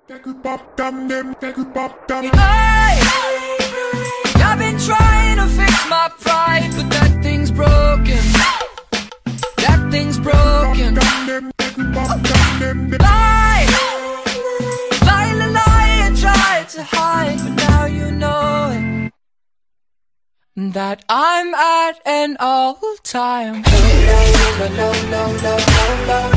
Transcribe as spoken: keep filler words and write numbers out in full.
I've been trying to fix my pride, but that thing's broken. That thing's broken. Lie, lie, lie, lie, and try to hide, but now you know it, that I'm at an all-time low, low, low, low, low, low, low.